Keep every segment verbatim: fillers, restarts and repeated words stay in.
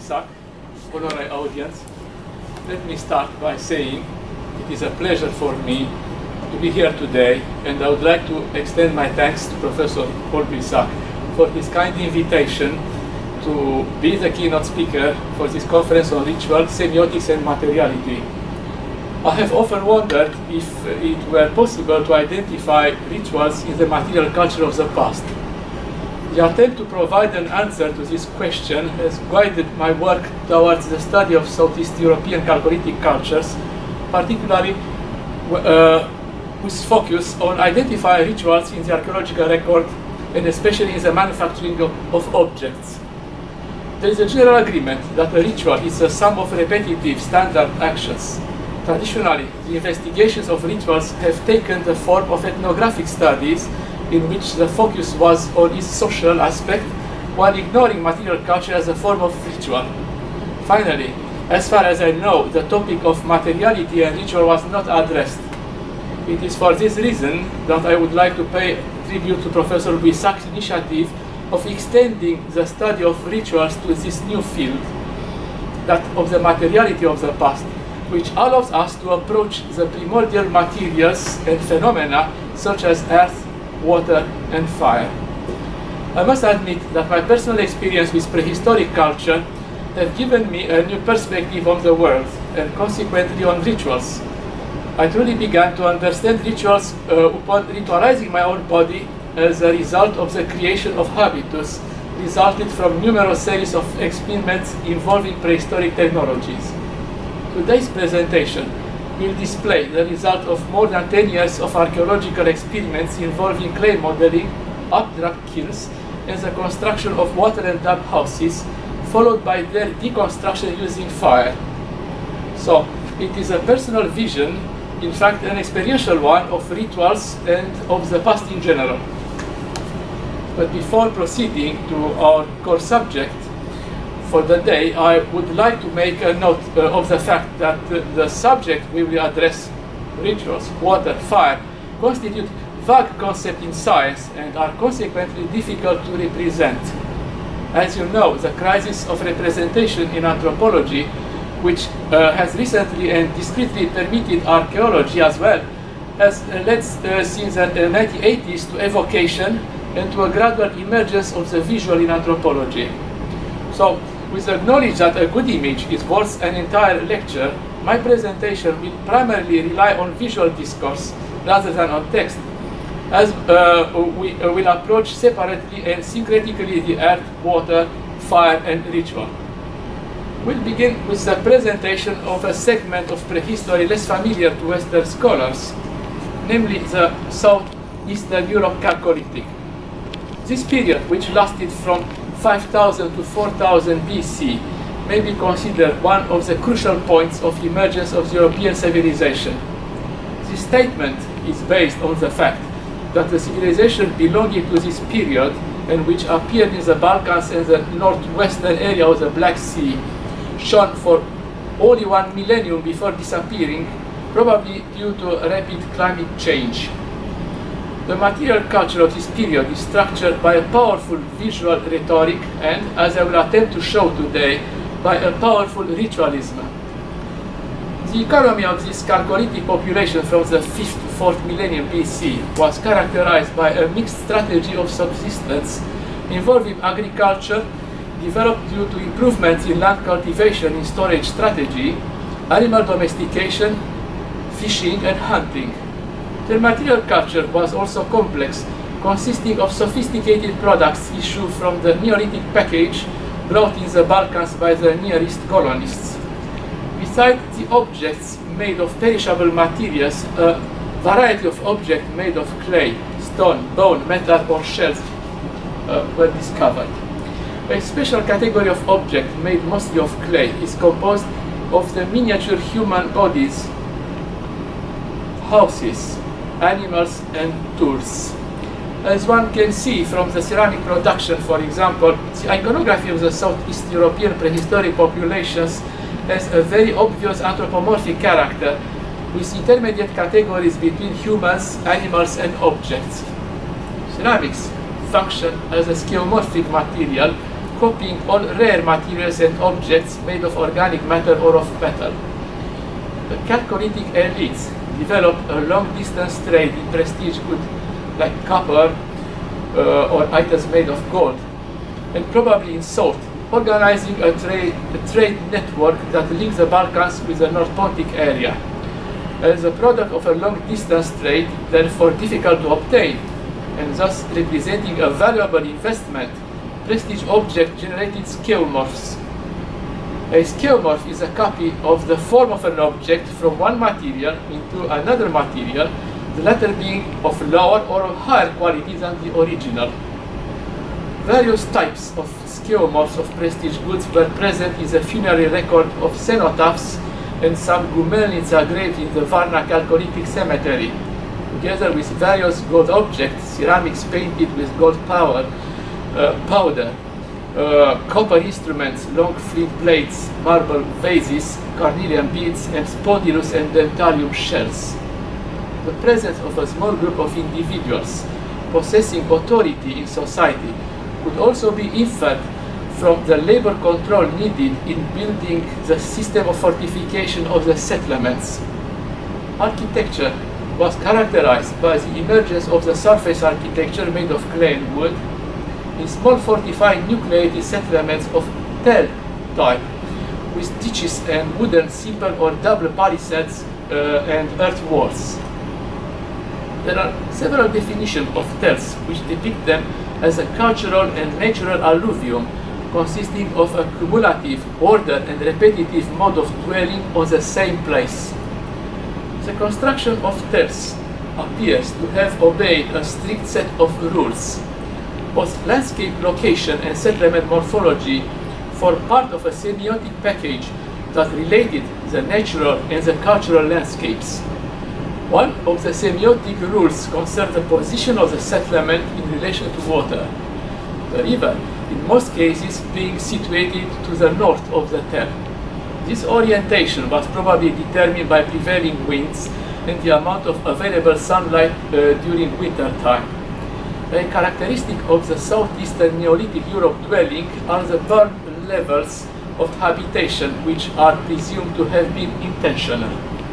Pisac, honorary audience. Let me start by saying it is a pleasure for me to be here today, and I would like to extend my thanks to Professor Paul Pisac for his kind invitation to be the keynote speaker for this conference on ritual, semiotics and materiality. I have often wondered if it were possible to identify rituals in the material culture of the past. The attempt to provide an answer to this question has guided my work towards the study of Southeast European chalcolithic cultures, particularly uh, with focus on identifying rituals in the archaeological record and especially in the manufacturing of, of objects. There is a general agreement that a ritual is a sum of repetitive standard actions. Traditionally, the investigations of rituals have taken the form of ethnographic studies in which the focus was on its social aspect while ignoring material culture as a form of ritual. Finally, as far as I know, the topic of materiality and ritual was not addressed. It is for this reason that I would like to pay tribute to Professor Pisac's initiative of extending the study of rituals to this new field, that of the materiality of the past, which allows us to approach the primordial materials and phenomena such as earth, water, and fire. I must admit that my personal experience with prehistoric culture have given me a new perspective on the world and consequently on rituals. I truly began to understand rituals uh, upon ritualizing my own body as a result of the creation of habitus resulted from numerous series of experiments involving prehistoric technologies. Today's presentation will display the result of more than ten years of archaeological experiments involving clay modeling, updraft kilns, and the construction of water and dam houses, followed by their deconstruction using fire. So, it is a personal vision, in fact an experiential one, of rituals and of the past in general. But before proceeding to our core subject for the day, I would like to make a note uh, of the fact that uh, the subject we will address, rituals, water, fire, constitute vague concepts in science and are consequently difficult to represent. As you know, the crisis of representation in anthropology, which uh, has recently and discreetly permitted archaeology as well, has uh, led uh, since the nineteen eighties to evocation and to a gradual emergence of the visual in anthropology. So, with the knowledge that a good image is worth an entire lecture, my presentation will primarily rely on visual discourse rather than on text, as uh, we uh, will approach separately and syncretically the earth, water, fire, and ritual. We'll begin with the presentation of a segment of prehistory less familiar to Western scholars, namely the Southeastern Europe Chalcolithic. This period, which lasted from five thousand to four thousand B C, may be considered one of the crucial points of emergence of European civilization. This statement is based on the fact that the civilization belonging to this period and which appeared in the Balkans and the northwestern area of the Black Sea shone for only one millennium before disappearing, probably due to rapid climate change. The material culture of this period is structured by a powerful visual rhetoric and, as I will attempt to show today, by a powerful ritualism. The economy of this chalcolithic population from the fifth to fourth millennium B C was characterized by a mixed strategy of subsistence involving agriculture, developed due to improvements in land cultivation and storage strategy, animal domestication, fishing, and hunting. Their material culture was also complex, consisting of sophisticated products issued from the Neolithic package brought in the Balkans by the Near East colonists. Besides the objects made of perishable materials, a variety of objects made of clay, stone, bone, metal, or shells uh, were discovered. A special category of objects made mostly of clay is composed of the miniature human bodies, houses, animals, and tools. As one can see from the ceramic production, for example, the iconography of the Southeast European prehistoric populations has a very obvious anthropomorphic character, with intermediate categories between humans, animals, and objects. Ceramics function as a skeuomorphic material copying all rare materials and objects made of organic matter or of metal. The Chalcolithic elites developed a long-distance trade in prestige goods like copper uh, or items made of gold, and probably in salt, organizing a trade, a trade network that links the Balkans with the North Pontic area. As a product of a long-distance trade, therefore difficult to obtain, and thus representing a valuable investment, prestige object generated skeuomorphs. A skeuomorph is a copy of the form of an object from one material into another material, the latter being of lower or higher quality than the original. Various types of skeuomorphs of prestige goods were present in the funerary record of cenotaphs and some gumelnids engraved in the Varna Chalcolithic cemetery, together with various gold objects, ceramics painted with gold power, uh, powder, uh, copper instruments, long flint blades, marble vases, carnelian beads, and spondylus and dentarium shells. The presence of a small group of individuals possessing authority in society could also be inferred from the labor control needed in building the system of fortification of the settlements. Architecture was characterized by the emergence of the surface architecture made of clay and wood in small fortified nucleated settlements of tell type, with ditches and wooden simple or double palisades uh, and earth walls. There are several definitions of tells which depict them as a cultural and natural alluvium consisting of a cumulative, ordered and repetitive mode of dwelling on the same place. The construction of tells appears to have obeyed a strict set of rules. Both landscape location and settlement morphology form part of a semiotic package that related the natural and the cultural landscapes. One of the semiotic rules concerns the position of the settlement in relation to water, the river in most cases being situated to the north of the tell. This orientation was probably determined by prevailing winds and the amount of available sunlight uh, during winter time. A characteristic of the southeastern Neolithic Europe dwelling are the burn levels of habitation, which are presumed to have been intentional.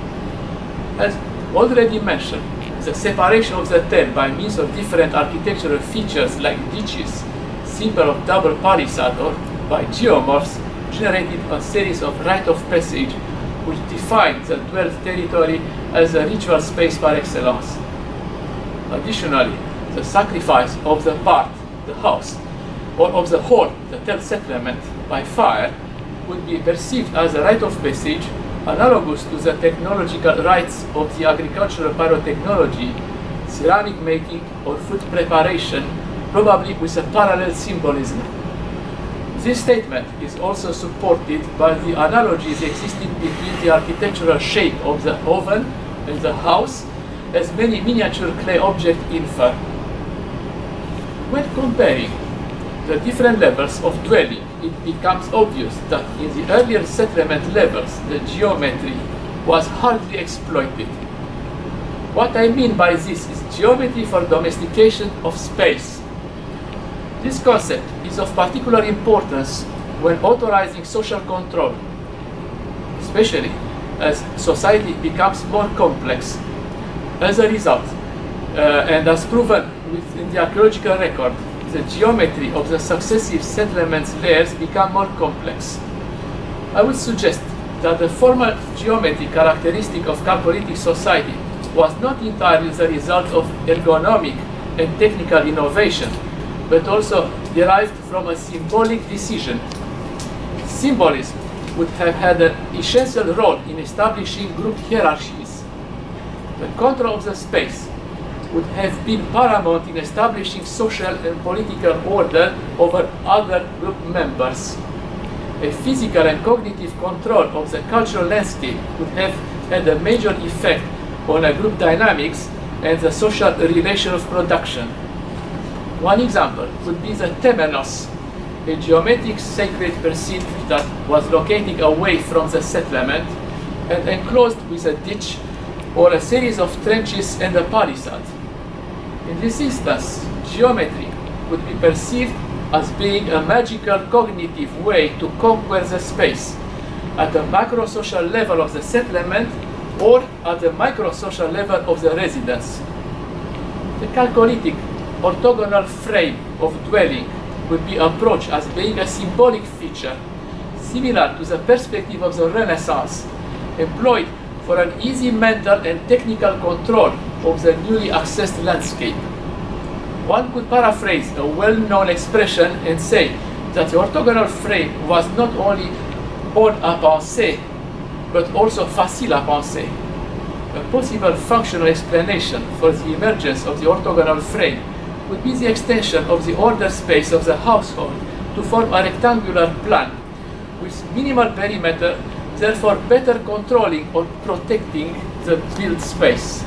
As already mentioned, the separation of the tell by means of different architectural features like ditches, symbol of double palisade, or by geomorphs, generated a series of rite of passage which defined the dwelled territory as a ritual space par excellence. Additionally, the sacrifice of the part, the house, or of the whole, the tell settlement, by fire, would be perceived as a rite of passage analogous to the technological rites of the agricultural pyrotechnology, ceramic making, or food preparation, probably with a parallel symbolism. This statement is also supported by the analogies existing between the architectural shape of the oven and the house, as many miniature clay objects infer. When comparing the different levels of dwelling, it becomes obvious that in the earlier settlement levels, the geometry was hardly exploited. What I mean by this is geometry for domestication of space. This concept is of particular importance when authorizing social control, especially as society becomes more complex. As a result, uh, and as proven within the archaeological record, the geometry of the successive settlements layers become more complex. I would suggest that the formal geometry characteristic of Chalcolithic society was not entirely the result of ergonomic and technical innovation, but also derived from a symbolic decision. Symbolism would have had an essential role in establishing group hierarchies. The control of the space would have been paramount in establishing social and political order over other group members. A physical and cognitive control of the cultural landscape would have had a major effect on a group dynamics and the social relation of production. One example would be the temenos, a geometric sacred precinct that was located away from the settlement and enclosed with a ditch or a series of trenches and a palisade. In this instance, geometry would be perceived as being a magical cognitive way to conquer the space at the macro-social level of the settlement or at the micro-social level of the residence. The chalcolithic orthogonal frame of dwelling would be approached as being a symbolic feature, similar to the perspective of the Renaissance, employed for an easy mental and technical control of the newly accessed landscape. One could paraphrase a well-known expression and say that the orthogonal frame was not only haute à penser, but also facile à penser. A possible functional explanation for the emergence of the orthogonal frame would be the extension of the order space of the household to form a rectangular plan with minimal perimeter, therefore better controlling or protecting the built space.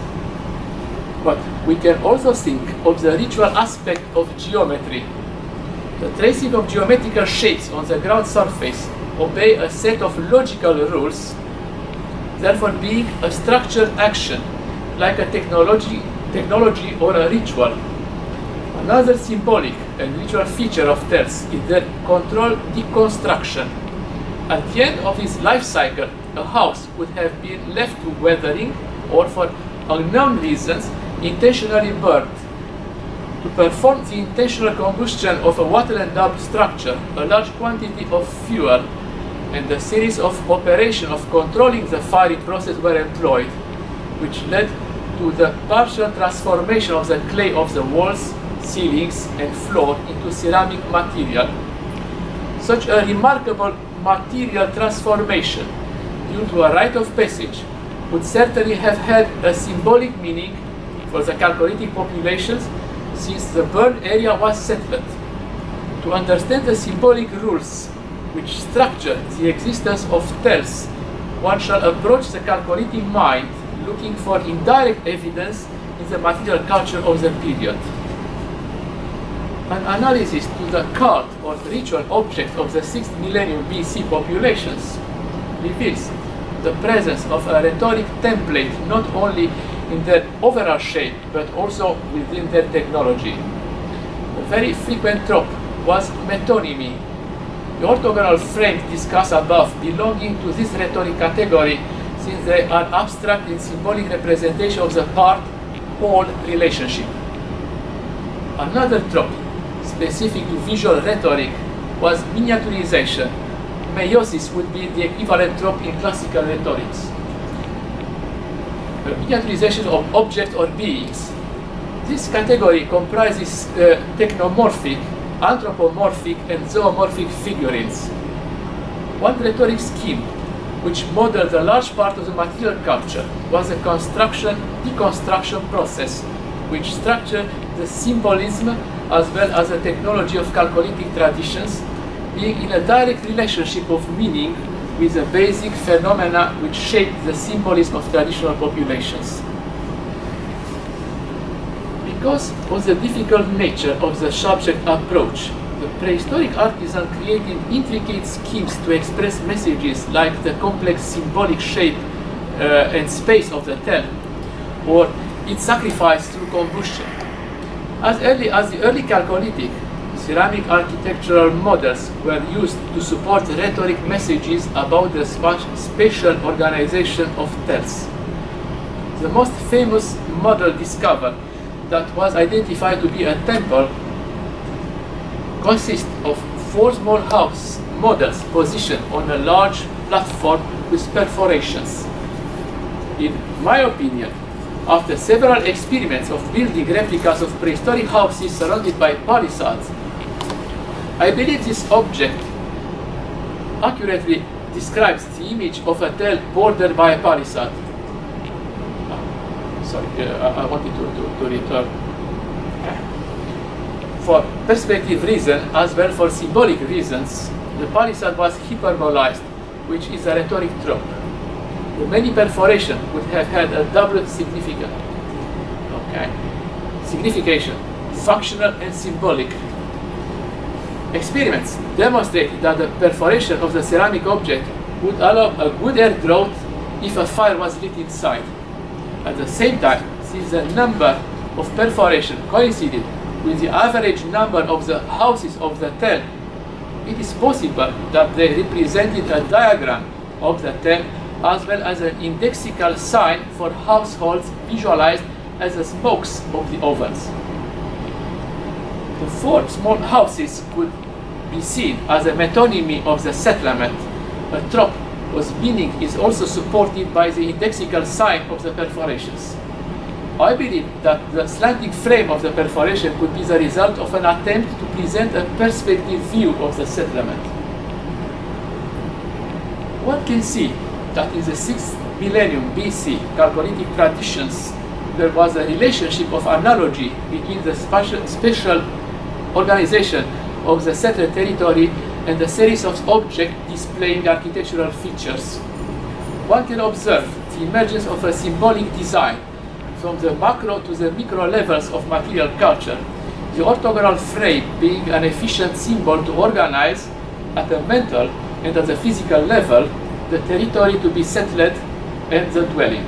But we can also think of the ritual aspect of geometry. The tracing of geometrical shapes on the ground surface obey a set of logical rules, therefore being a structured action, like a technology, technology or a ritual. Another symbolic and ritual feature of TELS is their controlled deconstruction. At the end of its life cycle, a house would have been left to weathering or, for unknown reasons, intentionally burned. To perform the intentional combustion of a wattle and daub structure, a large quantity of fuel and a series of operations of controlling the firing process were employed, which led to the partial transformation of the clay of the walls, ceilings, and floor into ceramic material. Such a remarkable material transformation, due to a rite of passage, would certainly have had a symbolic meaning for the chalcolithic populations, since the burned area was settled. To understand the symbolic rules which structure the existence of TELS, one shall approach the chalcolithic mind looking for indirect evidence in the material culture of the period. An analysis to the cult or ritual objects of the sixth millennium B C populations reveals the presence of a rhetoric template not only in their overall shape but also within their technology. A very frequent trope was metonymy, the orthogonal frames discussed above belonging to this rhetoric category, since they are abstract and symbolic representation of the part-whole relationship. Another trope specific to visual rhetoric was miniaturization. Meiosis would be the equivalent trope in classical rhetorics. Uh, miniaturization of objects or beings. This category comprises uh, technomorphic, anthropomorphic, and zoomorphic figurines. One rhetoric scheme which modeled a large part of the material culture was the construction-deconstruction process, which structured the symbolism as well as the technology of chalcolithic traditions, being in a direct relationship of meaning with the basic phenomena which shaped the symbolism of traditional populations. Because of the difficult nature of the subject approach, the prehistoric artisan created intricate schemes to express messages like the complex symbolic shape uh, and space of the tel, or its sacrifice through combustion. As early as the early Chalcolithic, ceramic architectural models were used to support rhetoric messages about the spatial organization of tels. The most famous model discovered that was identified to be a temple consists of four small house models positioned on a large platform with perforations. In my opinion, after several experiments of building replicas of prehistoric houses surrounded by palisades, I believe this object accurately describes the image of a tel bordered by a palisade. Oh, sorry, uh, I wanted to, to, to return. For perspective reasons, as well for symbolic reasons, the palisade was hyperbolized, which is a rhetoric trope. The many perforations would have had a double significance. Okay. Signification, functional and symbolic. Experiments demonstrated that the perforation of the ceramic object would allow a good air draught if a fire was lit inside. At the same time, since the number of perforations coincided with the average number of the houses of the tell, it is possible that they represented a diagram of the tell as well as an indexical sign for households visualized as the smokes of the ovens. The four small houses could be seen as a metonymy of the settlement. A trop whose meaning is also supported by the indexical sign of the perforations. I believe that the slanting frame of the perforation could be the result of an attempt to present a perspective view of the settlement. One can see that in the sixth millennium B C Chalcolithic traditions, there was a relationship of analogy between the spatial, spatial organization of the settled territory and the series of objects displaying architectural features. One can observe the emergence of a symbolic design from the macro to the micro levels of material culture, the orthogonal frame being an efficient symbol to organize at a mental and at the physical level the territory to be settled and the dwelling.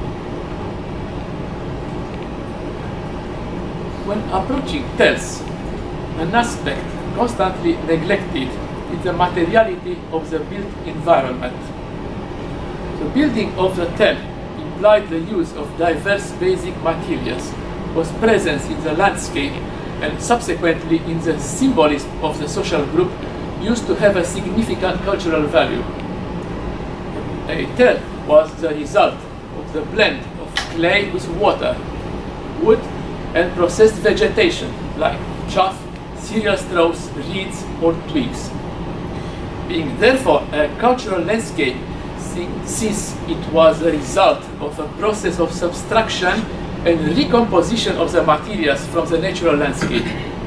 When approaching tells, an aspect constantly neglected is the materiality of the built environment. The building of the tell implied the use of diverse basic materials, whose presence in the landscape and subsequently in the symbolism of the social group used to have a significant cultural value. A tell was the result of the blend of clay with water, wood, and processed vegetation like chaff, cereal straws, reeds, or twigs. Being therefore a cultural landscape, since it was a result of a process of subtraction and recomposition of the materials from the natural landscape.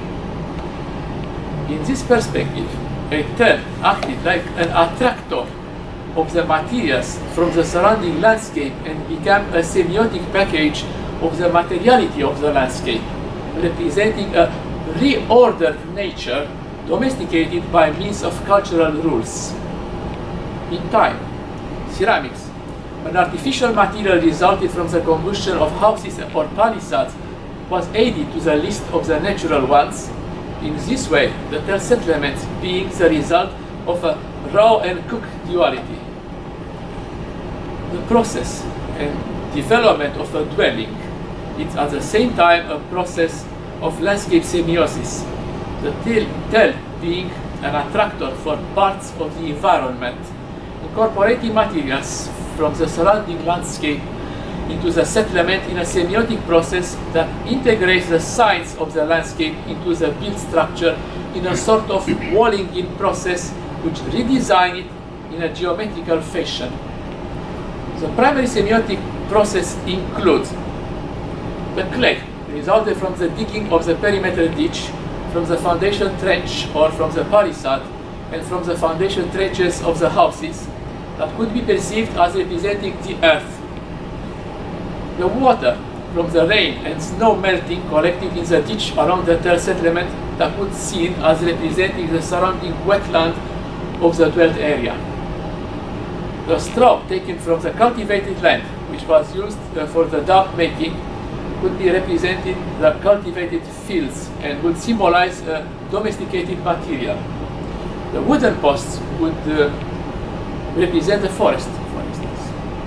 In this perspective, a tell acted like an attractor of the materials from the surrounding landscape and became a semiotic package of the materiality of the landscape, representing a reordered nature domesticated by means of cultural rules. In time, ceramics, an artificial material resulted from the combustion of houses or palisades, was added to the list of the natural ones. In this way, the tell settlements being the result of a raw and cook duality. The process and development of a dwelling is at the same time a process of landscape semiosis, the tell being an attractor for parts of the environment, incorporating materials from the surrounding landscape into the settlement in a semiotic process that integrates the signs of the landscape into the built structure in a sort of walling-in process which redesigns it in a geometrical fashion. The primary semiotic process includes the clay, resulted from the digging of the perimeter ditch, from the foundation trench or from the palisade, and from the foundation trenches of the houses, that could be perceived as representing the earth. The water from the rain and snow melting collected in the ditch around the tell settlement that could be seen as representing the surrounding wetland of the dwelt area. The straw taken from the cultivated land, which was used uh, for the dock making, could be represented the cultivated fields and would symbolize a domesticated material. The wooden posts would uh, represent the forest, for instance.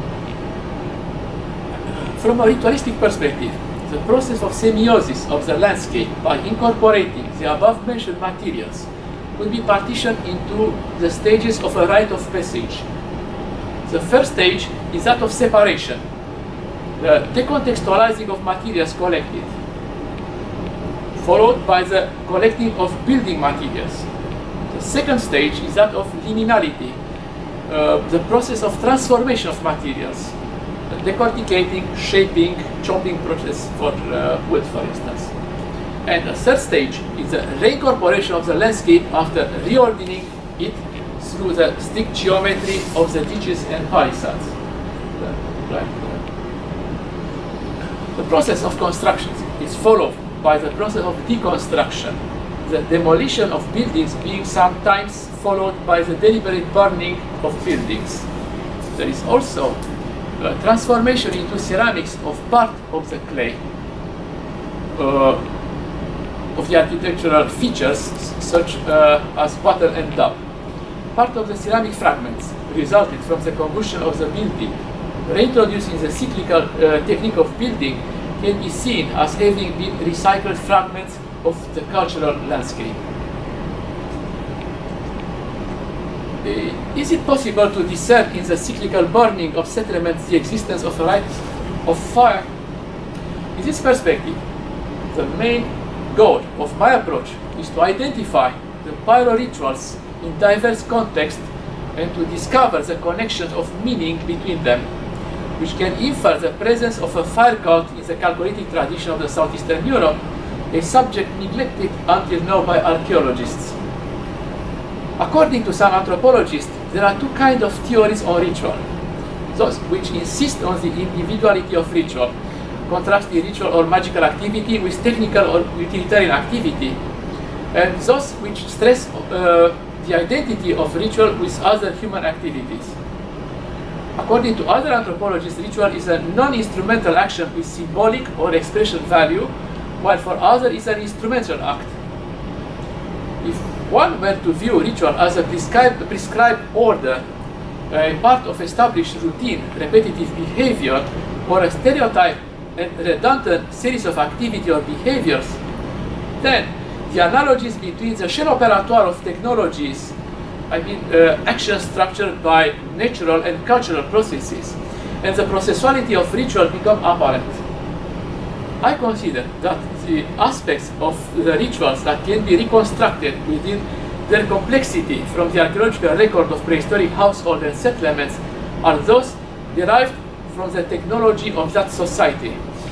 From a ritualistic perspective, the process of semiosis of the landscape by incorporating the above-mentioned materials would be partitioned into the stages of a rite of passage. The first stage is that of separation, the decontextualizing of materials collected, followed by the collecting of building materials. The second stage is that of liminality, uh, the process of transformation of materials, the decorticating, shaping, chopping process for uh, wood, for instance. And the third stage is the reincorporation of the landscape after reordering it through the stick geometry of the ditches and palisades. The, right, the, the process of construction is followed by the process of deconstruction, the demolition of buildings being sometimes followed by the deliberate burning of buildings. There is also a transformation into ceramics of part of the clay, uh, of the architectural features, such uh, as wattle and daub. Part of the ceramic fragments resulted from the combustion of the building, reintroduced in the cyclical uh, technique of building, can be seen as having been recycled fragments of the cultural landscape. Uh, is it possible to discern in the cyclical burning of settlements the existence of a right of fire? In this perspective, the main goal of my approach is to identify the pyro rituals in diverse contexts and to discover the connections of meaning between them, which can infer the presence of a fire cult in the Chalcolithic tradition of the southeastern Europe, a subject neglected until now by archaeologists. According to some anthropologists, there are two kinds of theories on ritual. Those which insist on the individuality of ritual, contrast the ritual or magical activity with technical or utilitarian activity, and those which stress uh, the identity of ritual with other human activities. According to other anthropologists, ritual is a non-instrumental action with symbolic or expression value, while for others it's an instrumental act. If one were to view ritual as a prescribed, prescribed order, a part of established routine, repetitive behavior, or a stereotype and redundant series of activity or behaviors, then the analogies between the chaîne opératoire of technologies, I mean uh, action structured by natural and cultural processes, and the processuality of ritual become apparent. I consider that the aspects of the rituals that can be reconstructed within their complexity from the archaeological record of prehistoric households and settlements are those derived from the technology of that society.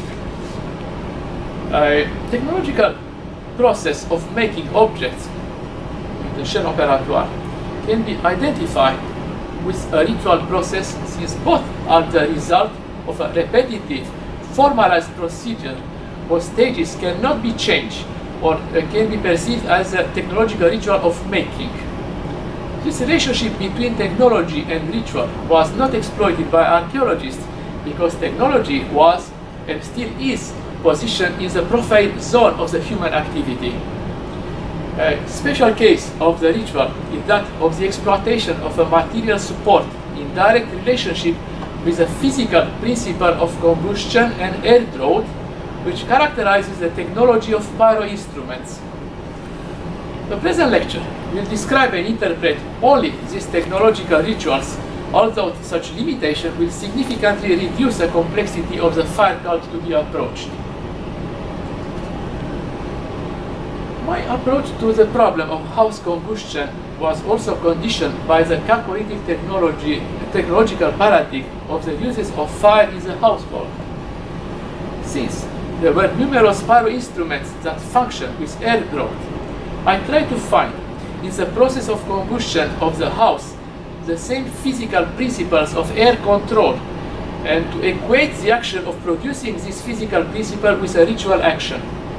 A technological process of making objects, the chaîne opératoire, can be identified with a ritual process, since both are the result of a repetitive, formalized procedure or stages cannot be changed or uh, can be perceived as a technological ritual of making. This relationship between technology and ritual was not exploited by archaeologists because technology was and still is positioned in the profane zone of the human activity. A special case of the ritual is that of the exploitation of a material support in direct relationship with the physical principle of combustion and air drought, which characterizes the technology of pyro instruments. The present lecture will describe and interpret only these technological rituals, although such limitation will significantly reduce the complexity of the fire cult to be approached. My approach to the problem of house combustion was also conditioned by the Chalcolithic technology, technological paradigm of the uses of fire in the household. Since there were numerous pyro instruments that functioned with air drought, I tried to find in the process of combustion of the house the same physical principles of air control and to equate the action of producing this physical principle with a ritual action.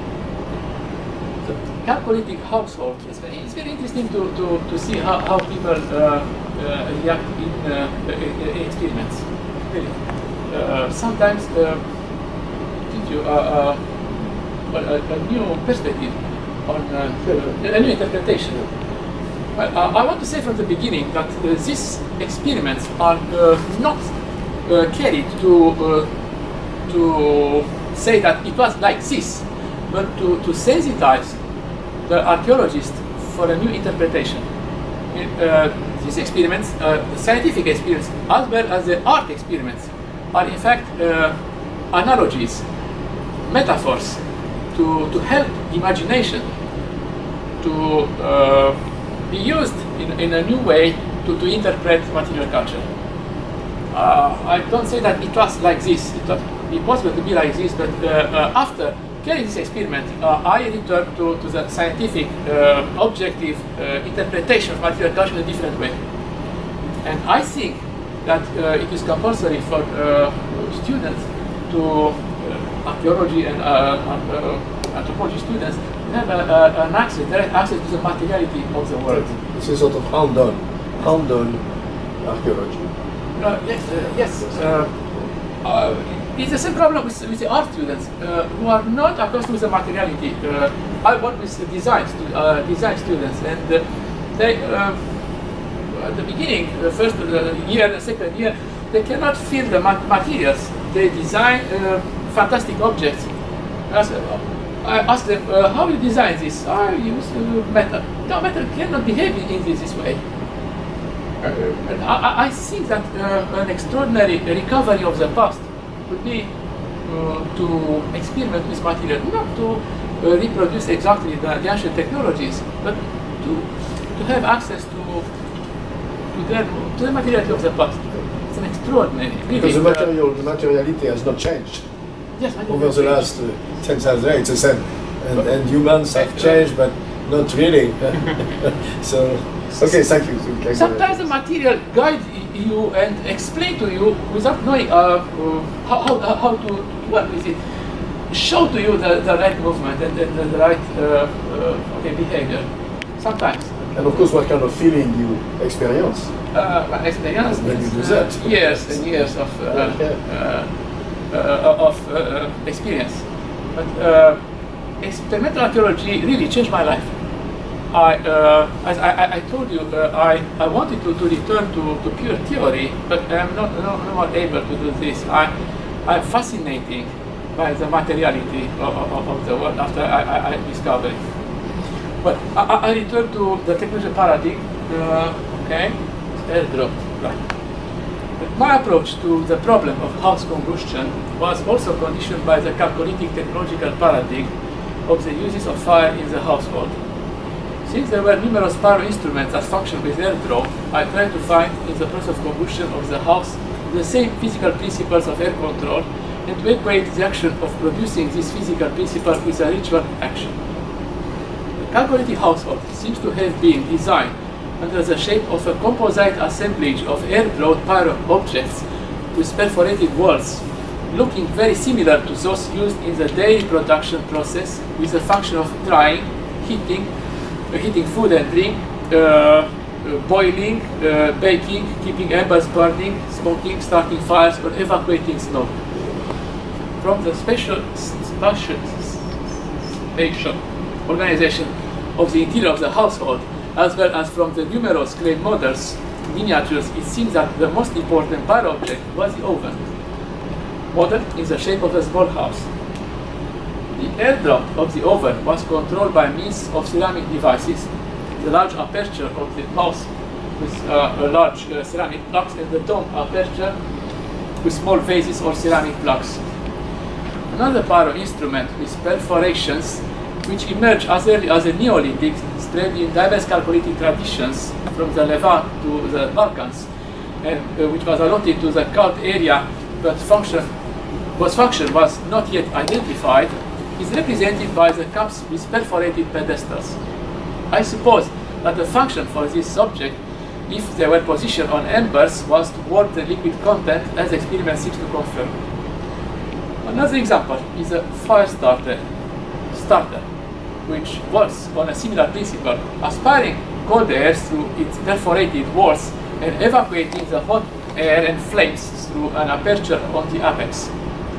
Chalcolithic household, it's very, it's very interesting to, to, to see how, how people uh, uh, react in, uh, in, in experiments. Really. Uh, sometimes uh, gives you a, a, a new perspective on uh, a new interpretation. I, I want to say from the beginning that uh, these experiments are uh, not uh, carried to, uh, to say that it was like this, but to, to sensitize the archaeologist for a new interpretation. Uh, these experiments, uh, the scientific experiments, as well as the art experiments, are in fact uh, analogies, metaphors to, to help imagination to uh, be used in, in a new way to, to interpret material culture. Uh, I don't say that it was like this, it was impossible to be like this, but uh, uh, after carrying this experiment, uh, I returned to, to the scientific, uh, objective uh, interpretation of material culture in a different way. And I think that uh, it is compulsory for uh, students to, uh, archaeology and uh, uh, anthropology students, to have a, a, an access, direct access to the materiality of the world. It's a sort of hands-on, hands-on archaeology. Uh, yes, uh, yes. Uh, uh, It's the same problem with, with the art students uh, who are not accustomed with the materiality. Uh, I work with the design, stu uh, design students, and uh, they, uh, at the beginning, the first uh, year, the second year, they cannot feel the mat materials. They design uh, fantastic objects. As, uh, I ask them, uh, how you design this? I use uh, metal. No, metal cannot behave in this, this way. Uh, and I, I think that uh, an extraordinary recovery of the past would be uh, to experiment with material, not to uh, reproduce exactly the, the ancient technologies, but to to have access to to, their, to the materiality of the past. It's an extraordinary. Really, because the uh, material, the materiality has not changed yes, over the last uh, ten thousand years. It's the same, and, and humans have changed, but not really. So, okay, thank you. Sometimes the material guide you and explain to you without knowing uh, uh, how, how, how to work with it. Show to you the, the right movement and the, the right uh, uh, okay, behavior. Sometimes. And of course, what kind of feeling you experience? Uh, my experience when is you do that. Uh, years and years of uh, yeah. uh, uh, of uh, experience. But uh, experimental archaeology really changed my life. I, uh, as I, I told you, uh, I, I wanted to, to return to, to pure theory, but I'm not, no, not able to do this. I, I'm fascinated by the materiality of, of, of the world after I, I, I discovered it. But I, I returned to the technology paradigm, uh, okay, airdrop, right. But my approach to the problem of house combustion was also conditioned by the chalcolytic technological paradigm of the uses of fire in the household. Since there were numerous pyro instruments that functioned with air draw, I tried to find in the process of combustion of the house the same physical principles of air control and to equate the action of producing this physical principle with a ritual action. The chalcolytic household seems to have been designed under the shape of a composite assemblage of air-drawn pyro objects with perforated walls, looking very similar to those used in the dairy production process with the function of drying, heating, uh, heating food and drink, uh, uh, boiling, uh, baking, keeping embers burning, smoking, starting fires, or evacuating snow. From the special spatial, spatial organization of the interior of the household, as well as from the numerous clay models, miniatures, it seems that the most important pyro object was the oven, modeled in the shape of a small house. The air drop of the oven was controlled by means of ceramic devices, the large aperture of the mouth with uh, a large uh, ceramic plugs and the dome aperture with small vases or ceramic plugs. Another pyro instrument with perforations which emerged as early as the Neolithic, spread in diverse chalcolytic traditions from the Levant to the Balkans, and uh, which was allotted to the cult area but function, whose function was not yet identified, is represented by the cups with perforated pedestals. I suppose that the function for this object, if they were positioned on embers, was to warm the liquid content, as the experiment seems to confirm. Another example is a fire starter, starter, which works on a similar principle, aspiring cold air through its perforated walls and evacuating the hot air and flames through an aperture on the apex.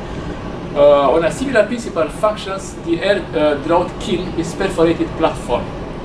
Uh, on a similar principle functions the air uh, draught kiln with perforated platform.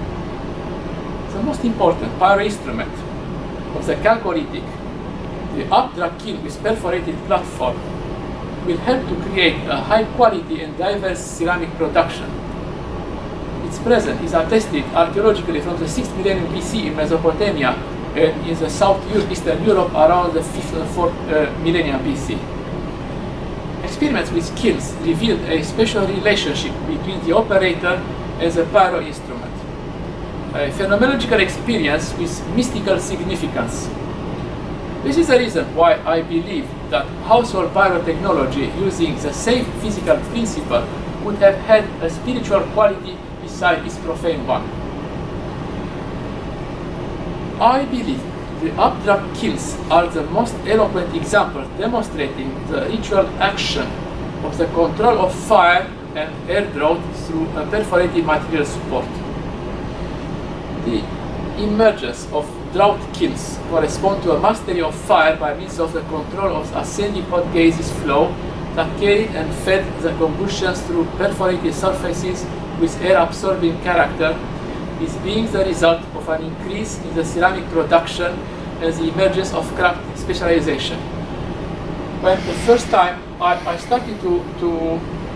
The most important pyro instrument of the chalcolytic, the updraft kiln with perforated platform, will help to create a high quality and diverse ceramic production. Its presence is attested archaeologically from the sixth millennium B C in Mesopotamia and in the South Eastern Europe around the fifth and fourth uh, millennium B C. Experiments with kilns revealed a special relationship between the operator and the pyro instrument, a phenomenological experience with mystical significance. This is the reason why I believe that household pyrotechnology using the same physical principle would have had a spiritual quality beside its profane one. I believe the updraft kilns are the most eloquent example demonstrating the ritual action of the control of fire and air draught through a perforated material support. The emergence of draught kilns correspond to a mastery of fire by means of the control of ascending hot gases flow that carried and fed the combustions through perforated surfaces with air-absorbing character is being the result of an increase in the ceramic production and the emergence of craft specialization. When the first time I, I started to, to,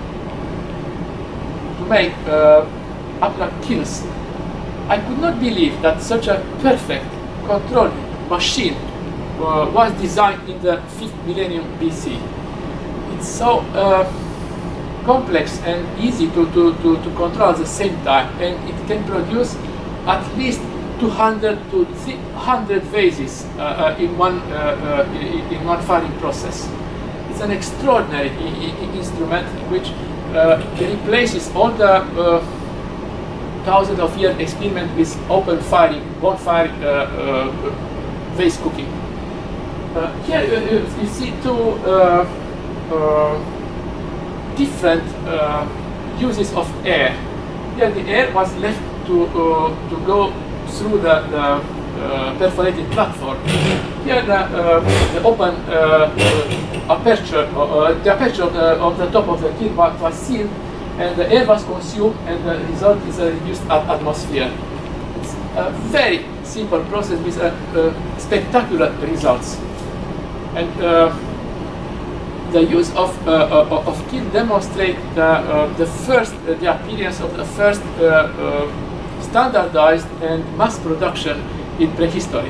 to make uh, abstract kilns, I could not believe that such a perfect, controlled machine uh, was designed in the fifth millennium B C. It's so uh, complex and easy to, to, to, to control at the same time, and it can produce at least two hundred to three hundred vases uh, uh, in one uh, uh, in, in one firing process. It's an extraordinary I I instrument which uh, replaces all the uh, thousands of year experiment with open firing, bonfire uh, uh, vase cooking. Uh, here uh, you see two uh, uh, different uh, uses of air. Here the air was left to uh, to go through the, the uh, perforated platform. Here the, uh, the open uh, uh, aperture, uh, the aperture of the, of the top of the kiln was, was sealed, and the air was consumed, and the result is a reduced atmosphere. It's a very simple process with uh, uh, spectacular results. And uh, the use of uh, uh, of kiln demonstrate the uh, the first uh, the appearance of the first uh, uh, standardized and mass production in prehistory.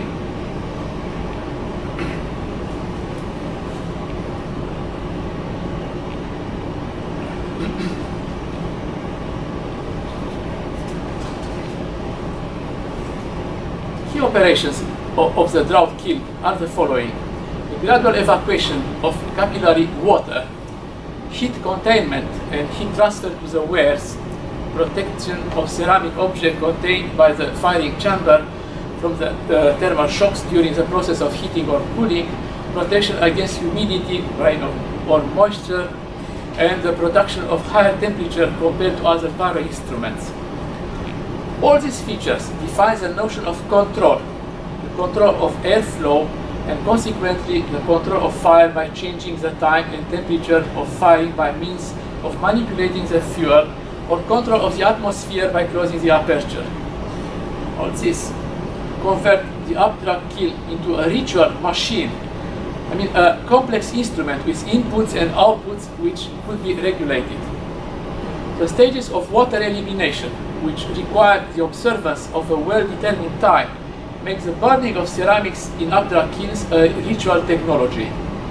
Key operations of, of the drought kiln are the following: the gradual evacuation of capillary water, heat containment and heat transfer to the wares, protection of ceramic object contained by the firing chamber from the uh, thermal shocks during the process of heating or cooling, protection against humidity, rain or, or moisture, and the production of higher temperature compared to other power instruments. All these features define the notion of control, the control of airflow, and consequently the control of fire by changing the time and temperature of firing by means of manipulating the fuel, or control of the atmosphere by closing the aperture. All this convert the abstract kiln into a ritual machine. I mean, a complex instrument with inputs and outputs which could be regulated. The stages of water elimination, which require the observance of a well-determined time, make the burning of ceramics in abstract kilns a ritual technology.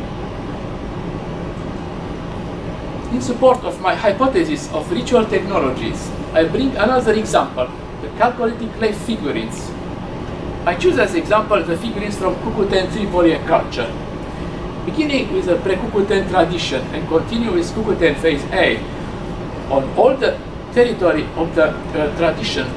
In support of my hypothesis of ritual technologies, I bring another example, the calcolated clay figurines. I choose as example the figurines from Cuckooten Tripoli culture. Beginning with the pre-Cuckooten tradition and continue with Cuckooten phase A, on all the territory of the uh, tradition,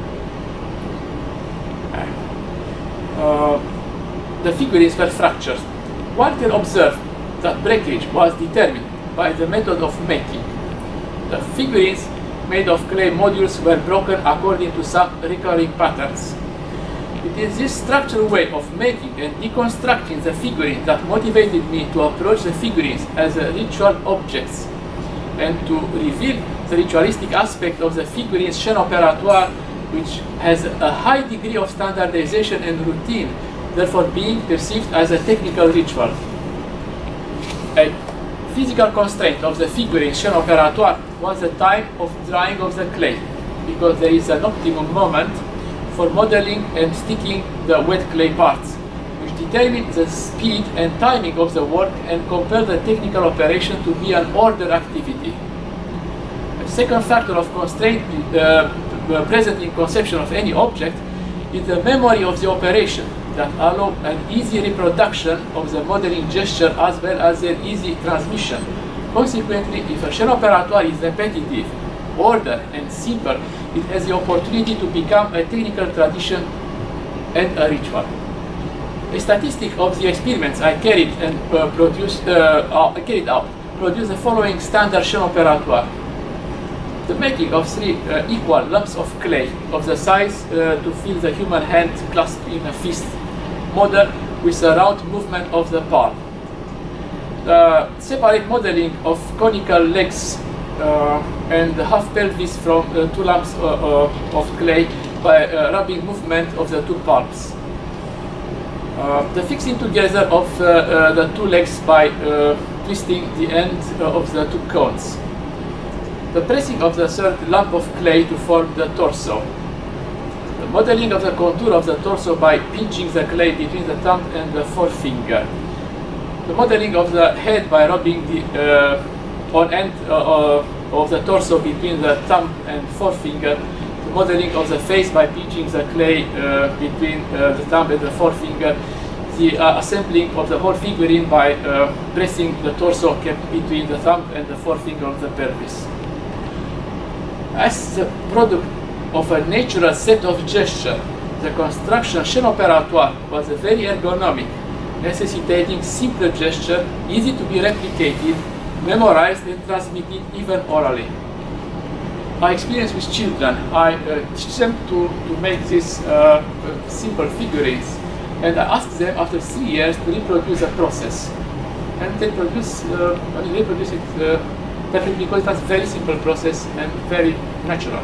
uh, the figurines were fractured. One can observe that breakage was determined by the method of making. The figurines made of clay modules were broken according to some recurring patterns. It is this structural way of making and deconstructing the figurine that motivated me to approach the figurines as a ritual objects and to reveal the ritualistic aspect of the figurines chaîne opératoire, which has a high degree of standardization and routine, therefore being perceived as a technical ritual. A physical constraint of the figurine chaîne opératoire was the time of drying of the clay, because there is an optimum moment for modeling and sticking the wet clay parts, which determine the speed and timing of the work and compel the technical operation to be an order activity. A second factor of constraint uh, present in conception of any object is the memory of the operation that allow an easy reproduction of the modeling gesture as well as their easy transmission. Consequently, if a chaîne opératoire is repetitive, ordered and simple, it has the opportunity to become a technical tradition and a ritual. A statistic of the experiments I carried and uh, produced, uh, uh, carried out produced the following standard chaîne opératoire. The making of three uh, equal lumps of clay of the size uh, to fill the human hand clasped in a fist model with a round movement of the palm. the separate modeling of conical legs uh, and the half pelvis from uh, two lumps uh, uh, of clay by uh, rubbing movement of the two palms. Uh, the fixing together of uh, uh, the two legs by uh, twisting the end uh, of the two cones. The pressing of the third lump of clay to form the torso. The modeling of the contour of the torso by pinching the clay between the thumb and the forefinger. The modeling of the head by rubbing the uh, on end uh, uh, of the torso between the thumb and forefinger. The modeling of the face by pinching the clay uh, between uh, the thumb and the forefinger. The uh, assembling of the whole figurine by uh, pressing the torso kept between the thumb and the forefinger of the pelvis. As the product of a natural set of gesture, the construction chaîne opératoire was very ergonomic, necessitating simple gesture, easy to be replicated, memorized and transmitted even orally. My experience with children, I uh, teach them to, to make these uh, uh, simple figurines, and I ask them after three years to reproduce the process. And they produce, uh, I mean, reproduce it uh, perfectly because it was a very simple process and very natural.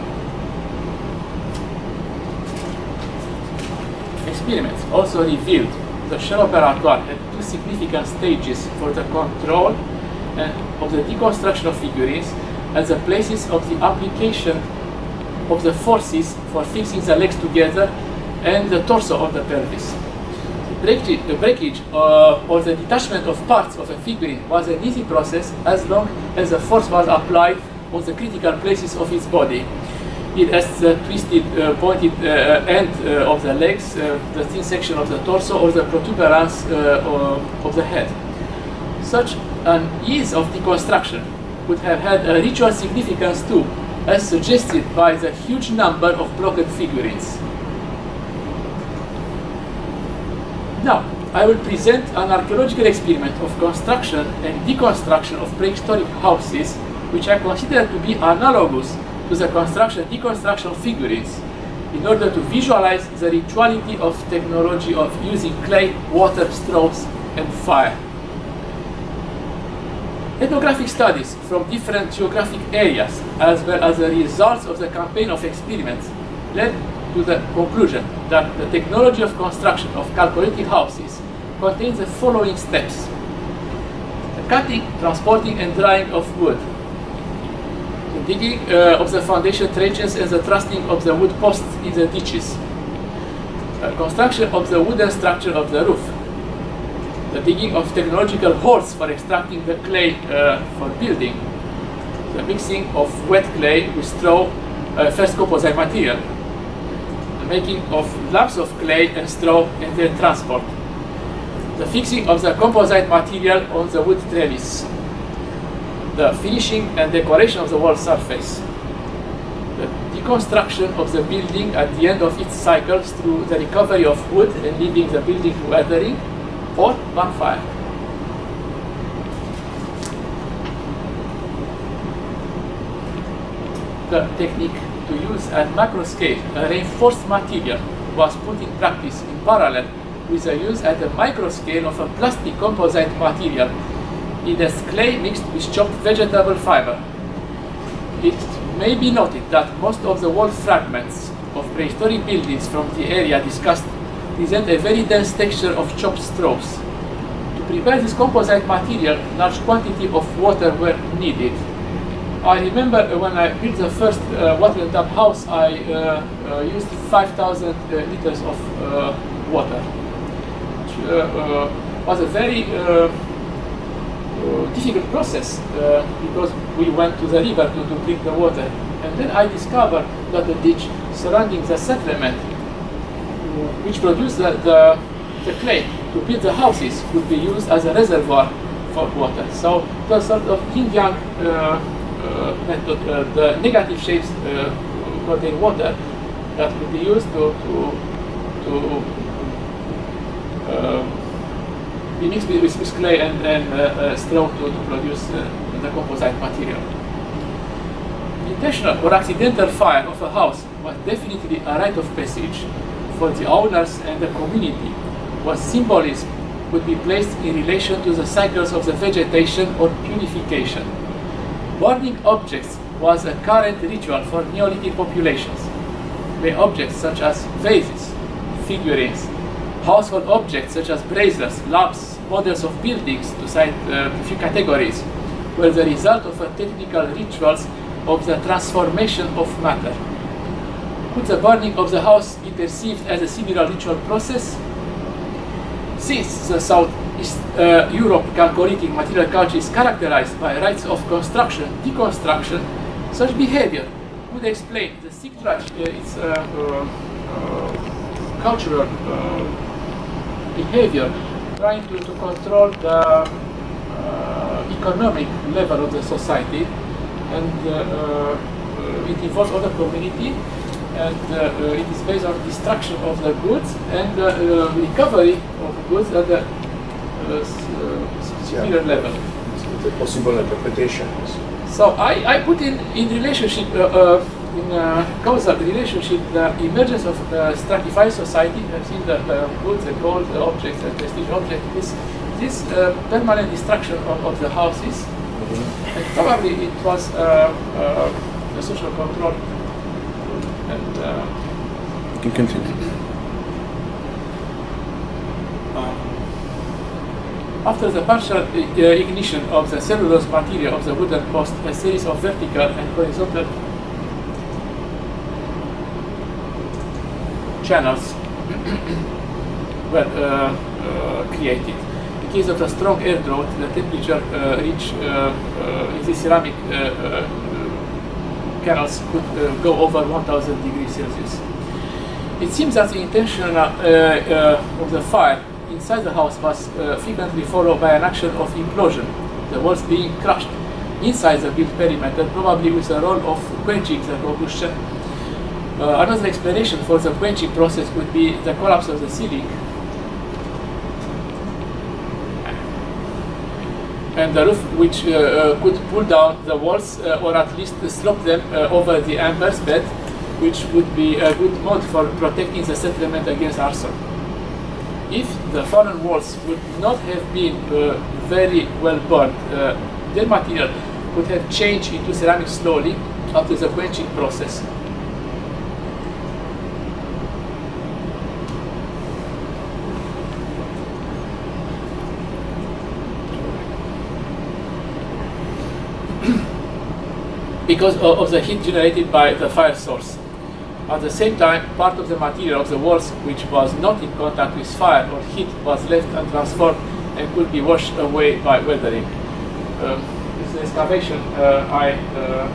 Experiments also revealed the chaîne opératoire had two significant stages for the control and of the deconstruction of figurines as the places of the application of the forces for fixing the legs together and the torso of the pelvis. The breakage, the breakage uh, or the detachment of parts of a figurine was an easy process as long as the force was applied on the critical places of its body. It has the twisted, uh, pointed uh, end uh, of the legs, uh, the thin section of the torso, or the protuberance uh, of the head. Such an ease of deconstruction would have had a ritual significance too, as suggested by the huge number of broken figurines. Now, I will present an archaeological experiment of construction and deconstruction of prehistoric houses, which I consider to be analogous to the construction and deconstruction of figurines, in order to visualize the rituality of technology of using clay, water, straws, and fire. Ethnographic studies from different geographic areas, as well as the results of the campaign of experiments, led to the conclusion that the technology of construction of Chalcolithic houses contains the following steps: the cutting, transporting, and drying of wood, the digging uh, of the foundation trenches and the thrusting of the wood posts in the ditches, the construction of the wooden structure of the roof, the digging of technological holes for extracting the clay uh, for building, the mixing of wet clay with straw, uh, first composite material, the making of lumps of clay and straw and their transport, the fixing of the composite material on the wood trellis, the finishing and decoration of the wall surface, the deconstruction of the building at the end of its cycles through the recovery of wood and leaving the building to weathering, or bonfire. The technique to use at macro scale a reinforced material was put in practice in parallel with the use at a micro scale of a plastic composite material, it has clay mixed with chopped vegetable fiber. It may be noted that most of the wall fragments of prehistoric buildings from the area discussed present a very dense texture of chopped straws. To prepare this composite material, large quantity of water were needed. I remember when I built the first uh, water tap house, I uh, uh, used five thousand uh, liters of uh, water, which uh, uh, was a very uh, uh, difficult process uh, because we went to the river to, to bring the water. And then I discovered that the ditch surrounding the settlement, which produced the, the, the clay to build the houses, would be used as a reservoir for water. So it was sort of yin-yang uh, uh, method. Uh, the negative shapes uh, contain water that could be used to, to, to uh, be mixed with, with clay and, and uh, uh, straw to, to produce uh, the composite material. Intentional or accidental fire of a house was definitely a rite of passage for the owners and the community, was symbolism would be placed in relation to the cycles of the vegetation or purification. Burning objects was a current ritual for Neolithic populations, where objects such as vases, figurines, household objects such as braziers, lamps, models of buildings, to cite uh, a few categories, were the result of a technical rituals of the transformation of matter. Could the burning of the house be perceived as a similar ritual process? Since the Southeast uh, Europe Chalcolithic material culture is characterized by rites of construction, deconstruction, such behavior would explain the sick trash, uh, its uh, uh, uh, cultural uh, behavior, trying to, to control the uh, economic level of the society, and uh, uh, it involves other community, and uh, uh, it is based on destruction of the goods and uh, uh, recovery of goods at the uh, superior yeah. level. It's a possible interpretation. So I, I put in, in relationship, uh, uh, in uh, causal relationship, the emergence of the stratified society. I've seen the uh, goods, the gold, the objects, the prestige objects, this, this uh, permanent destruction of, of the houses. Mm-hmm. And probably it was uh, uh, the social control. And uh, you can continue. Um, after the partial uh, ignition of the cellulose material of the wooden post, a series of vertical and horizontal channels were uh, uh, created. In case of a strong air drought, the temperature uh, reached uh, uh, in the ceramic uh, uh, canals could uh, go over one thousand degrees Celsius. It seems that the intention uh, uh, of the fire inside the house was uh, frequently followed by an action of implosion, the walls being crushed inside the built perimeter, probably with a role of quenching the combustion. Uh, another explanation for the quenching process would be the collapse of the ceiling and the roof, which uh, uh, could pull down the walls uh, or at least slope them uh, over the embers bed, which would be a good mode for protecting the settlement against arson. If the fallen walls would not have been uh, very well burned, uh, their material would have changed into ceramic slowly after the quenching process. Because of the heat generated by the fire source. At the same time, part of the material of the walls which was not in contact with fire or heat was left untransformed and could be washed away by weathering. Um, this excavation uh, I uh,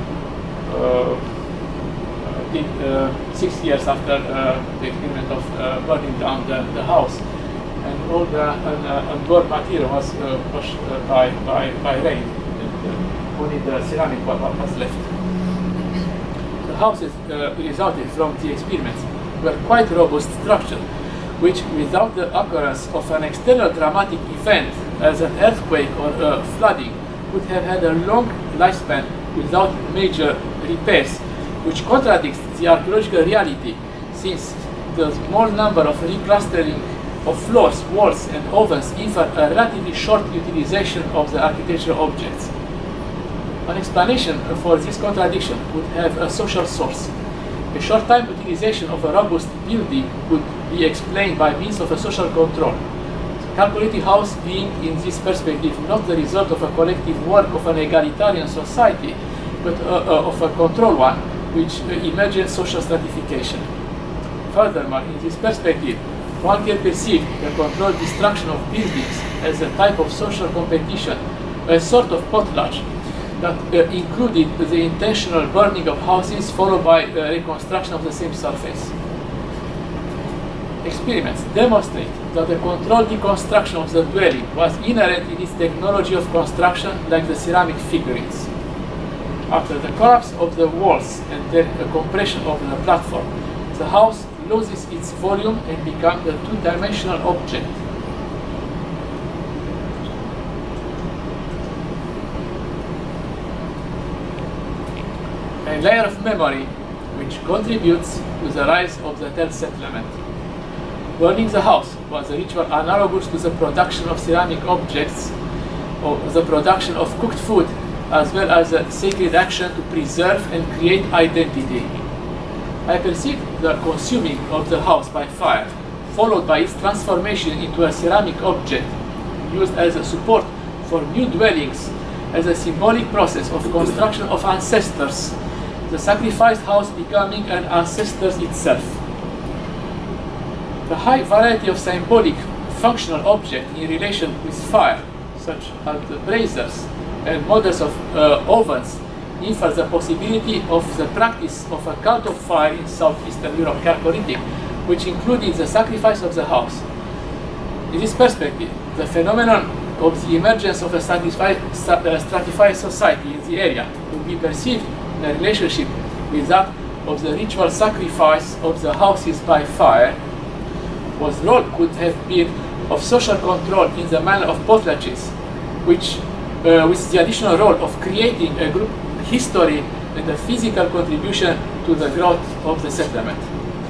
uh, did uh, six years after uh, the experiment of uh, burning down the, the house, and all the uh, unburned material was uh, washed uh, by, by, by rain. Only the ceramic was left. The houses uh, resulted from the experiments were quite robust structures, which, without the occurrence of an external dramatic event as an earthquake or uh, flooding, would have had a long lifespan without major repairs, which contradicts the archaeological reality, since the small number of replastering of floors, walls, and ovens infer a relatively short utilization of the architectural objects. An explanation for this contradiction would have a social source. A short-time utilization of a robust building could be explained by means of a social control. The Chalcolithic house being, in this perspective, not the result of a collective work of an egalitarian society, but uh, uh, of a control one, which uh, imagines social stratification. Furthermore, in this perspective, one can perceive the controlled destruction of buildings as a type of social competition, a sort of potlatch, that uh, included the intentional burning of houses followed by uh, reconstruction of the same surface. Experiments demonstrate that the controlled deconstruction of the dwelling was inherent in its technology of construction, like the ceramic figurines. After the collapse of the walls and then the compression of the platform, the house loses its volume and becomes a two-dimensional object. A layer of memory which contributes to the rise of the Tel settlement. Burning the house was a ritual analogous to the production of ceramic objects or the production of cooked food, as well as a sacred action to preserve and create identity. I perceived the consuming of the house by fire, followed by its transformation into a ceramic object used as a support for new dwellings, as a symbolic process of construction of ancestors, the sacrificed house becoming an ancestor itself. The high variety of symbolic functional objects in relation with fire, such as the braziers and models of uh, ovens, infer the possibility of the practice of a cult of fire in southeastern Europe, Chalcolithic, which included the sacrifice of the house. In this perspective, the phenomenon of the emergence of a stratified, stratified society in the area would be perceived in a relationship with that of the ritual sacrifice of the houses by fire, whose role could have been of social control in the manner of potlatches, which uh, with the additional role of creating a group history and a physical contribution to the growth of the settlement.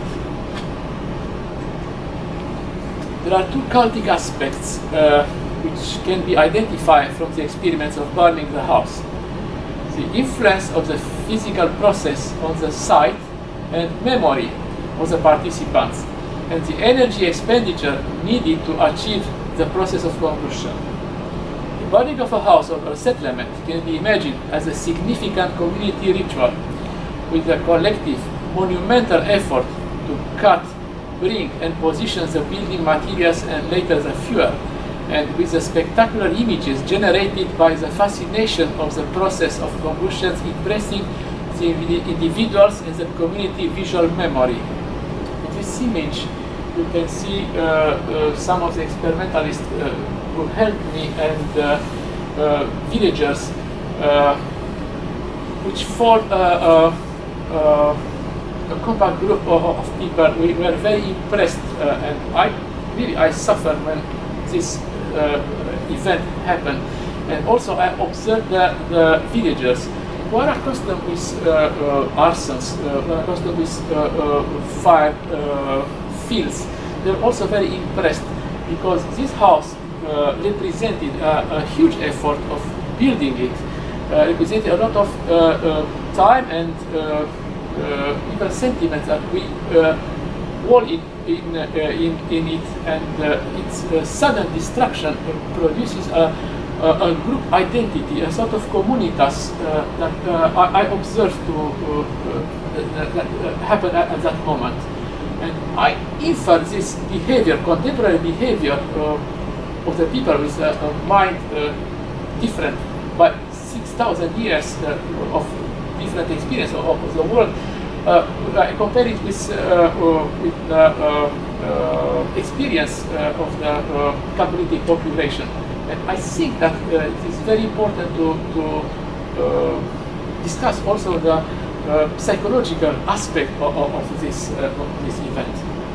There are two cultic aspects uh, which can be identified from the experiments of burning the house: the influence of the physical process on the site and memory of the participants, and the energy expenditure needed to achieve the process of combustion. The burning of a house or a settlement can be imagined as a significant community ritual with a collective, monumental effort to cut, bring and position the building materials and later the fuel, and with the spectacular images generated by the fascination of the process of combustion impressing the individuals in the community visual memory. In this image, you can see uh, uh, some of the experimentalists uh, who helped me and uh, uh, villagers uh, which form uh, uh, uh, a compact group of, of people. We were very impressed uh, and I really I suffered when this uh, event happened, and also I observed the, the villagers who are accustomed with uh, uh, arsons, uh, who are accustomed with uh, uh, fire uh, fields. They're also very impressed because this house uh, represented a, a huge effort of building it, uh, represented a lot of uh, uh, time and uh, uh, even sentiment that we uh, all in in, uh, in in it, and uh, its uh, sudden destruction produces a, a, a group identity, a sort of communitas uh, that uh, I, I observed to uh, uh, that, uh, happen at, at that moment. And I infer this behavior, contemporary behavior uh, of the people with a, a mind uh, different by six thousand years uh, of different experience of, of the world. Uh, I compare it with, uh, uh, with the uh, uh, experience uh, of the uh, Chalcolithic population. And I think that uh, it is very important to, to uh, discuss also the Uh, psychological aspect of, of, of this uh, of this event.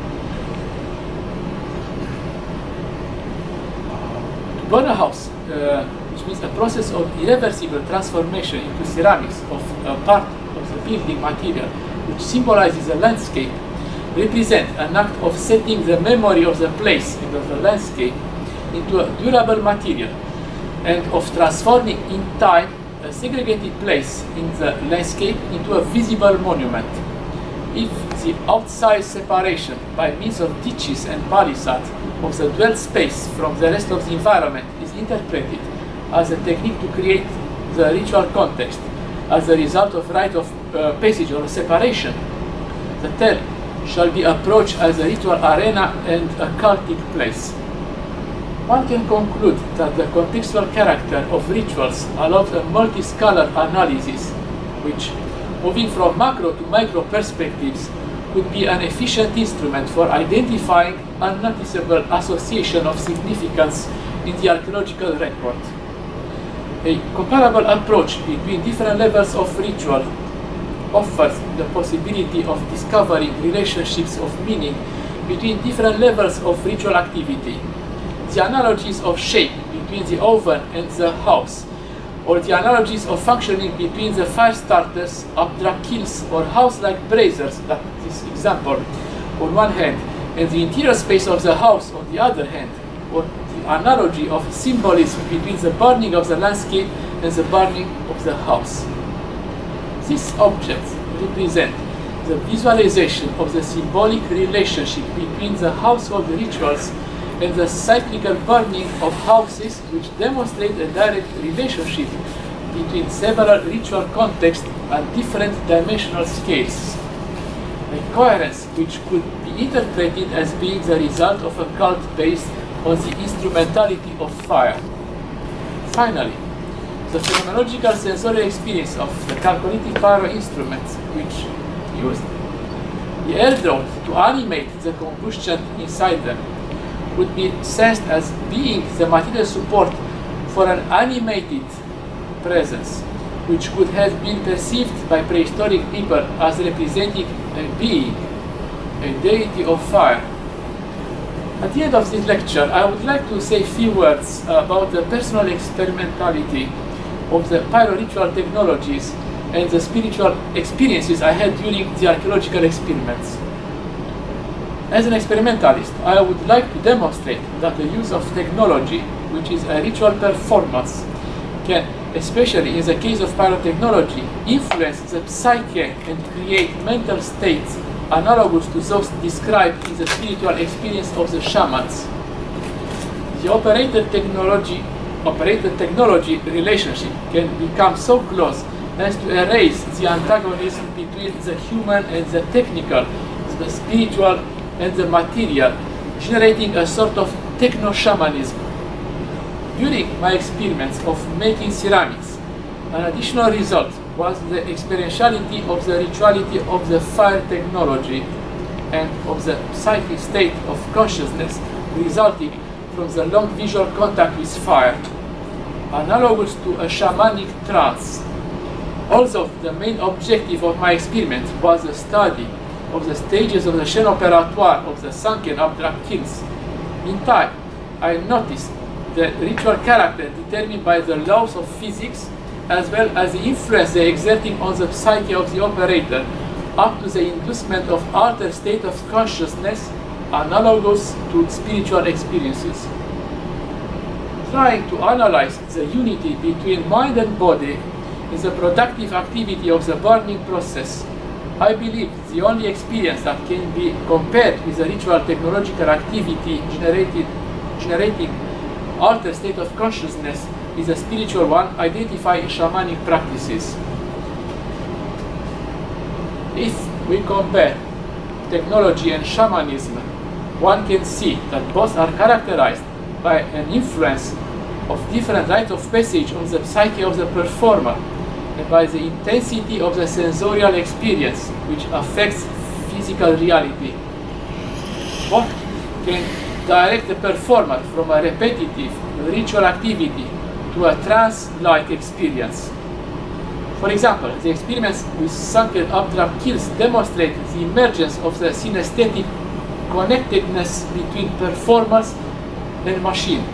To burn a house, uh, which means a process of irreversible transformation into ceramics of a part of the building material, which symbolizes the landscape, represent an act of setting the memory of the place and of the landscape into a durable material, and of transforming in time a segregated place in the landscape into a visible monument. If the outside separation by means of ditches and palisades of the dwelt space from the rest of the environment is interpreted as a technique to create the ritual context as a result of rite of uh, passage or separation, the tell shall be approached as a ritual arena and a cultic place. One can conclude that the contextual character of rituals allows a multi-scalar analysis, which, moving from macro to micro perspectives, could be an efficient instrument for identifying unnoticeable association of significance in the archaeological record. A comparable approach between different levels of ritual offers the possibility of discovering relationships of meaning between different levels of ritual activity. The analogies of shape between the oven and the house, or the analogies of functioning between the fire starters, abstract kilns, or house-like braziers, that this example, on one hand, and the interior space of the house, on the other hand, or the analogy of symbolism between the burning of the landscape and the burning of the house. These objects represent the visualization of the symbolic relationship between the household rituals and the cyclical burning of houses, which demonstrate a direct relationship between several ritual contexts and different dimensional scales. A coherence which could be interpreted as being the result of a cult based on the instrumentality of fire. Finally, the phenomenological sensorial experience of the chalcolithic pyro instruments, which used the eldrode to animate the combustion inside them, would be sensed as being the material support for an animated presence, which could have been perceived by prehistoric people as representing a being, a deity of fire. At the end of this lecture, I would like to say a few words about the personal experimentality of the pyro-ritual technologies and the spiritual experiences I had during the archaeological experiments. As an experimentalist, I would like to demonstrate that the use of technology, which is a ritual performance, can, especially in the case of pyrotechnology, influence the psyche and create mental states analogous to those described in the spiritual experience of the shamans. The operator technology, operator technology relationship can become so close as to erase the antagonism between the human and the technical, the spiritual and the material, generating a sort of techno-shamanism. During my experiments of making ceramics, an additional result was the experientiality of the rituality of the fire technology and of the psychic state of consciousness resulting from the long visual contact with fire, analogous to a shamanic trance. Although the main objective of my experiment was the study of the stages of the chaîne opératoire of the sunken abstract kilns, in time I noticed the ritual character determined by the laws of physics, as well as the influence they exerting on the psyche of the operator, up to the inducement of altered state of consciousness analogous to spiritual experiences. Trying to analyze the unity between mind and body in the productive activity of the burning process, I believe the only experience that can be compared with the ritual technological activity generated, generating altered state of consciousness is a spiritual one identified in shamanic practices. If we compare technology and shamanism, one can see that both are characterized by an influence of different rites of passage on the psyche of the performer and by the intensity of the sensorial experience which affects physical reality. Both can direct the performer from a repetitive ritual activity to a trance-like experience. For example, the experiments with sunken abstract kilns demonstrate the emergence of the synesthetic connectedness between performers and machine.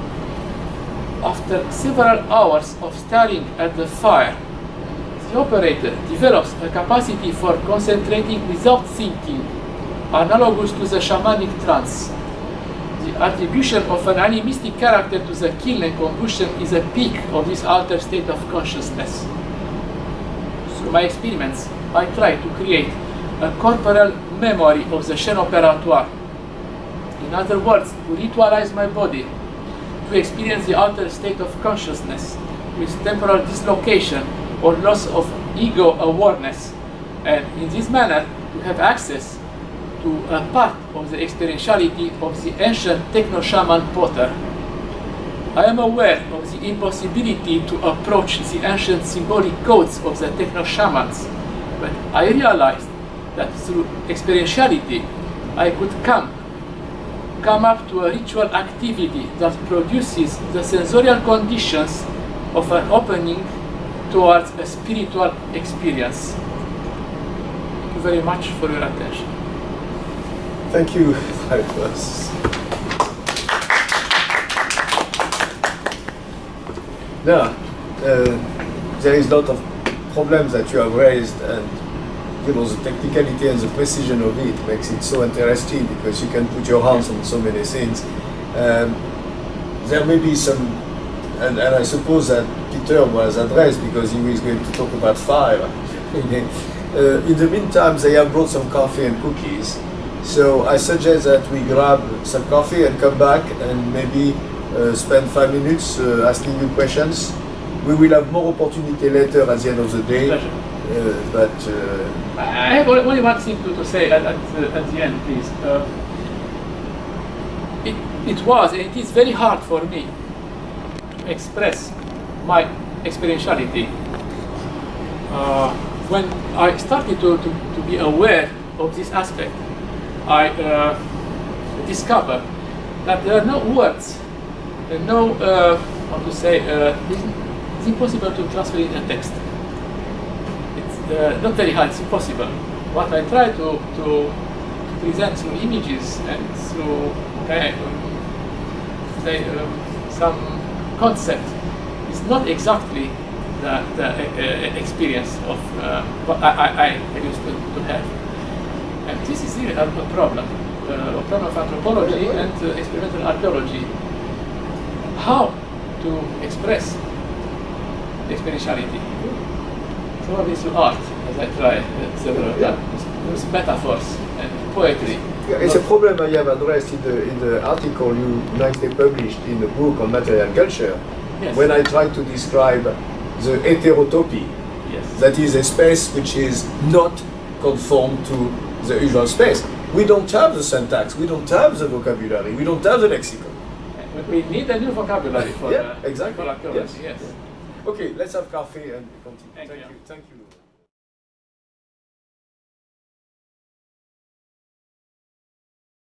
After several hours of staring at the fire, the operator develops a capacity for concentrating without thinking, analogous to the shamanic trance. The attribution of an animistic character to the kiln and combustion is a peak of this altered state of consciousness. Through my experiments, I try to create a corporal memory of the chaîne opératoire. In other words, to ritualize my body, to experience the altered state of consciousness with temporal dislocation or loss of ego awareness, and in this manner to have access to a part of the experientiality of the ancient techno-shaman potter. I am aware of the impossibility to approach the ancient symbolic codes of the techno-shamans, but I realized that through experientiality I could come, come up to a ritual activity that produces the sensorial conditions of an opening towards a spiritual experience. Thank you very much for your attention. Thank you, Marcos. Now, uh, there is a lot of problems that you have raised, and you know, the technicality and the precision of it makes it so interesting because you can put your hands on so many things. Um, there may be some, and, and I suppose that Peter was addressed because he was going to talk about fire. uh, in the meantime, they have brought some coffee and cookies. So I suggest that we grab some coffee and come back and maybe uh, spend five minutes uh, asking you questions. We will have more opportunity later at the end of the day. Pleasure. Uh, but uh, I have only one thing to, to say at, at, uh, at the end, please. Uh, it, it was and it is very hard for me to express my experientiality. Uh, when I started to, to, to be aware of this aspect, I uh, discovered that there are no words, uh, no, uh, how to say, uh, it's impossible to transfer it in text. It's uh, not very hard, it's impossible. What I try to, to present through images and through okay, um, say, um, some concept is not exactly the, the uh, experience of uh, what I, I, I used to, to have. And this is really a problem, uh, a problem of anthropology and uh, experimental archaeology. How to express experientiality? Probably through art, as I try uh, several times, with metaphors and poetry. Yeah, it's a problem I have addressed in the, in the article you nicely published in the book on material culture, Yes. when I try to describe the heterotopy, Yes. that is a space which is not conformed to the usual space. We don't have the syntax, we don't have the vocabulary, we don't have the lexicon. We need a new vocabulary for, yeah, uh, exactly. for archaeology, Yes. yes. Okay, let's have coffee and continue. Thank Thank you. you. Thank you.